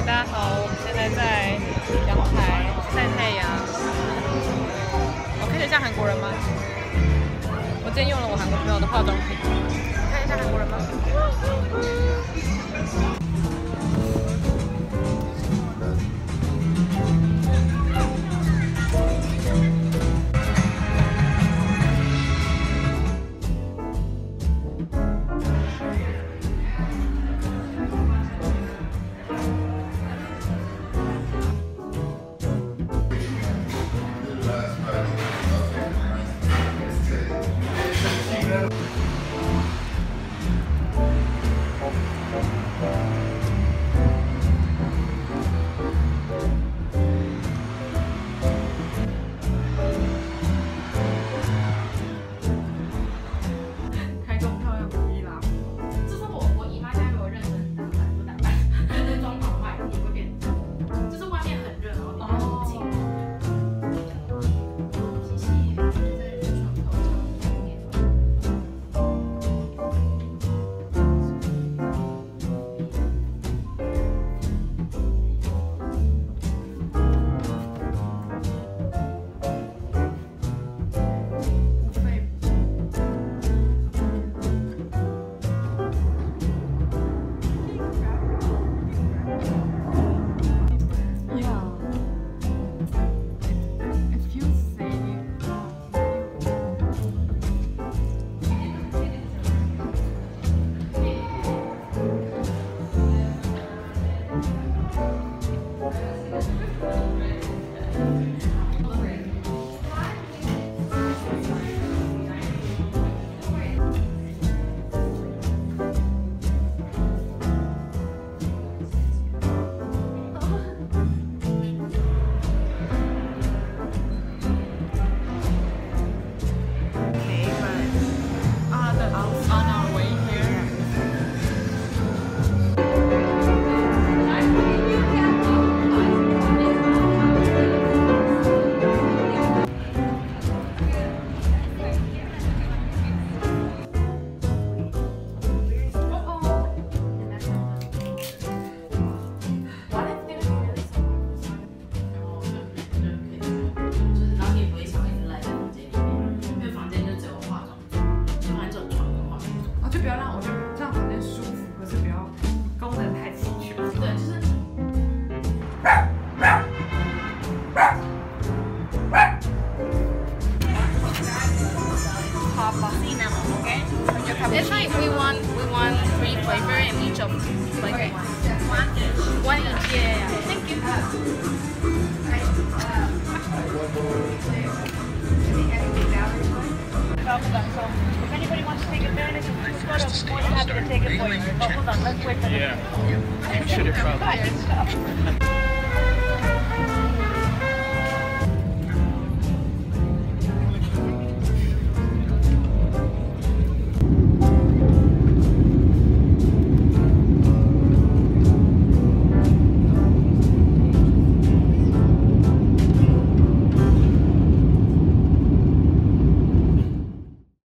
大家好，我们现在在阳台晒太阳。我看起来像韩国人吗？我今天用了我韩国朋友的化妆品，看一下韩国人吗？不要让我就这样房间舒服，可是不要功能太齐全。对，就是。Hot cinnamon, okay? It's like we want 3 flavor and each of like one each. Yeah. Thank you. If anybody wants to take advantage of this photo, I'm more than happy to take it for you. Oh, hold on, let's wait for this. Yeah. Should have probably.